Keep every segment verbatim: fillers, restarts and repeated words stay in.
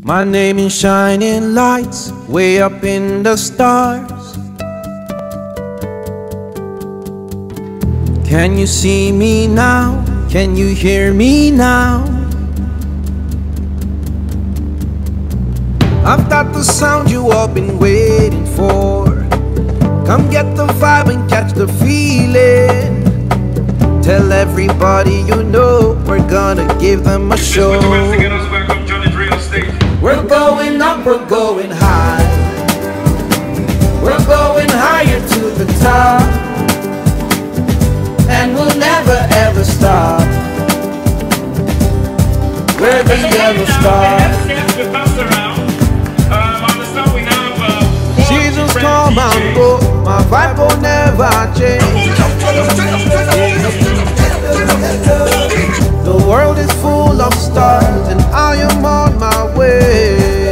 My name is shining lights way up in the stars. Can you see me now? Can you hear me now? I've got the sound you all been waiting for. Come get the vibe and catch the feeling. Tell everybody you know we're gonna give them a show. We're going up, we're going high. We're going higher to the top, and we'll never ever stop. We're the YelloStar. Seasons come and go, my vibe will never change. The world is full of stars and I am on my way.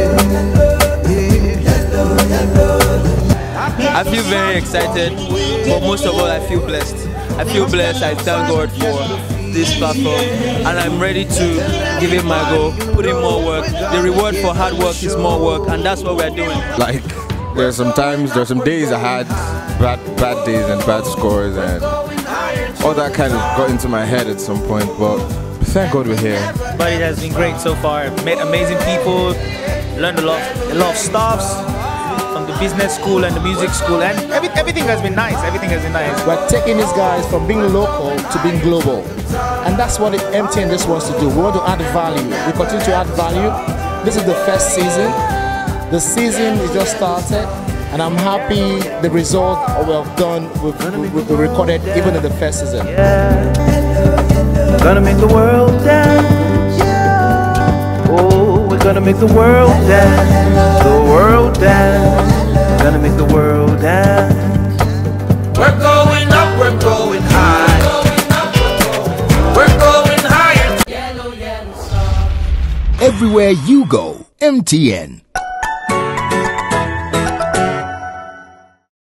I feel very excited, but most of all I feel blessed. I feel blessed. I thank God for this platform, and I'm ready to give it my go, put in more work. The reward for hard work is more work, and that's what we're doing. Like, there's some times, there's some days I had bad, bad days and bad scores, and all that kind of got into my head at some point, but thank God we're here. But it has been great so far. Met amazing people, learned a lot, a lot of stuffs from the business school and the music school, and every, everything has been nice. Everything has been nice. We're taking these guys from being local to being global, and that's what the M T N just wants to do. We want to add value. We continue to add value. This is the first season. The season is just started, and I'm happy the result we've done, we've, we've recorded even in the first season. Yeah. Gonna make the world dance. Oh, we're gonna make the world dance. The world dance. Gonna make the world dance. We're going up, we're going high. We're going higher. Everywhere you go, M T N.